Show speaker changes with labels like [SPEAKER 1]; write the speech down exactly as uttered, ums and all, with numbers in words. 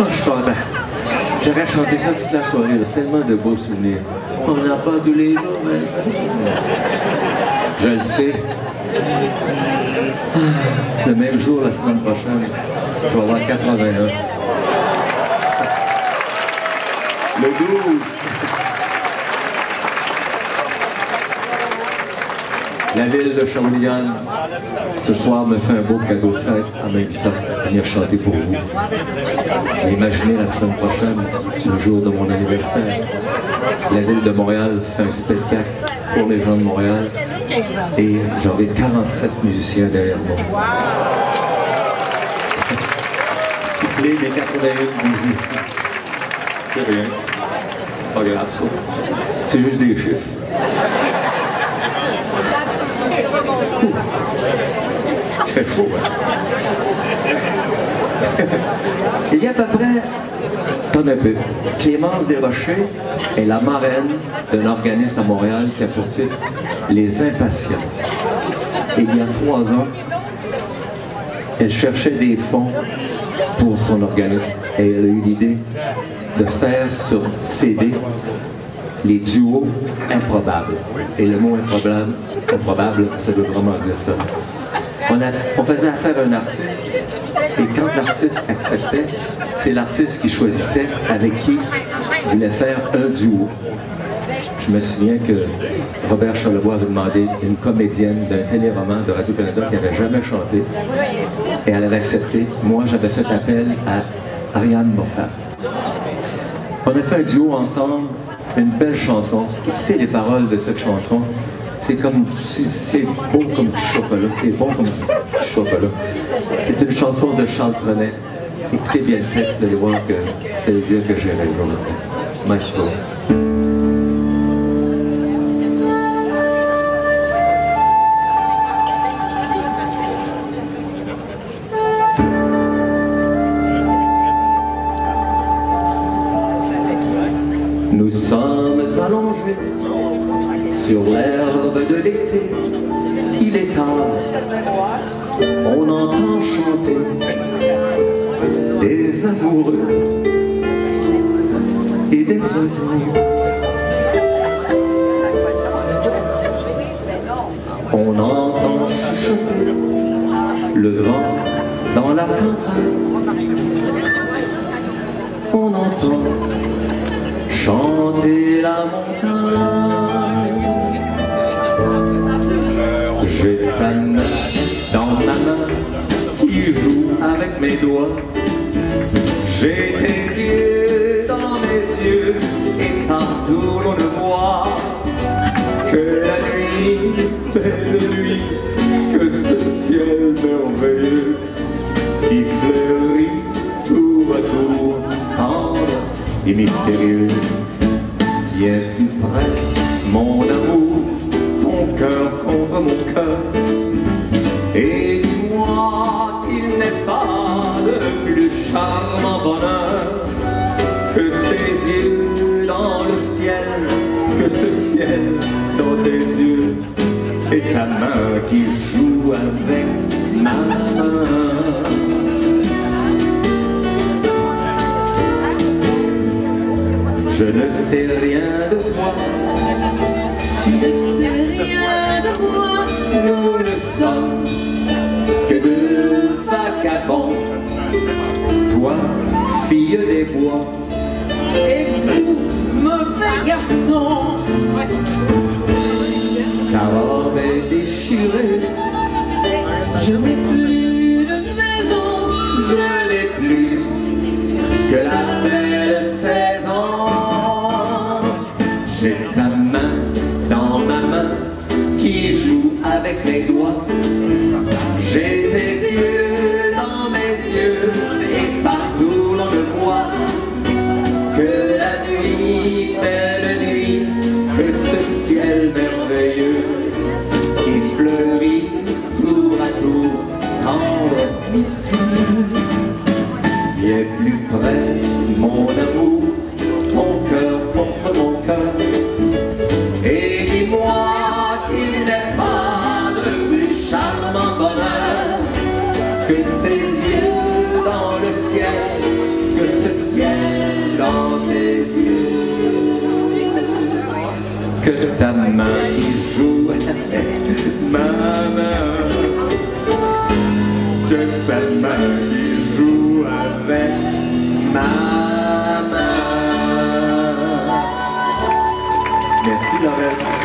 [SPEAKER 1] Oh, je suis content. J'aurais chanté ça toute la soirée, c'est tellement de beaux souvenirs. On n'a pas tous les jours, mais... Je le sais. Le même jour, la semaine prochaine, je vais avoir quatre-vingt-un. Le douze. La ville de Shawinigan, ce soir, me fait un beau cadeau de fête en m'invitant à venir chanter pour vous. Mais imaginez la semaine prochaine, le jour de mon anniversaire, la ville de Montréal fait un spectacle pour les gens de Montréal et j'aurai quarante-sept musiciens derrière moi. Souffler mes quatre-vingt-un bougies. C'est rien. Pas grave ça. C'est juste des chiffres. Il fait chaud, hein? Il y a à peu près, attends un peu, Clémence Desrochers est la marraine d'un organisme à Montréal qui a pour titre Les Impatients. Et il y a trois ans, elle cherchait des fonds pour son organisme et elle a eu l'idée de faire sur C D les duos improbables. Et le mot improbable, improbable, ça veut vraiment dire ça. On, a, on faisait affaire à un artiste, et quand l'artiste acceptait, c'est l'artiste qui choisissait avec qui il voulait faire un duo. Je me souviens que Robert Charlebois avait demandé une comédienne d'un téléroman de Radio-Canada qui n'avait jamais chanté, et elle avait accepté. Moi, j'avais fait appel à Ariane Moffat. On a fait un duo ensemble, une belle chanson. Écoutez les paroles de cette chanson. C'est comme, c'est beau comme du chocolat, c'est bon comme du chocolat. C'est une chanson de Charles Trenet. Écoutez bien le texte, vous allez voir que ça veut dire que j'ai raison. Maestro. Nous sommes allongés sur l'herbe de l'été, il est tard, on entend chanter des amoureux et des oiseaux. On entend chuchoter le vent dans la campagne, on entend chanter la montagne. J'ai ta main dans ma main qui joue avec mes doigts. J'ai tes yeux dans mes yeux et partout l'on ne voit que la nuit, belle nuit, que ce ciel merveilleux qui fleurit tour à tour, tendre et mystérieux. Viens plus près, mon amour, ton cœur contre mon cœur, et dis-moi qu'il n'est pas de plus charmant bonheur que ces yeux dans le ciel, que ce ciel dans tes yeux, et ta main qui joue avec ma main. Je ne sais rien de toi, tu ne sais rien de moi, nous ne sommes que deux vagabonds. Toi, fille des bois, et vous, mauvais garçon. Ta robe est déchirée, je n'ai plus de maison, je n'ai plus que la belle saison. J'ai ta main dans ma main qui joue avec mes doigts. J'ai tes yeux dans mes yeux et partout l'on ne voit que la nuit, belle nuit, que ce ciel merveilleux qui fleurit tour à tour, tendre, mystérieux. Viens plus près, mon amour, ton cœur contre mon cœur, et dis-moi qu'il n'est pas de plus charmant bonheur que ces yeux dans le ciel, que ce que ta main qui joue avec ma main, que ta main qui joue avec ma main. Merci Laurel.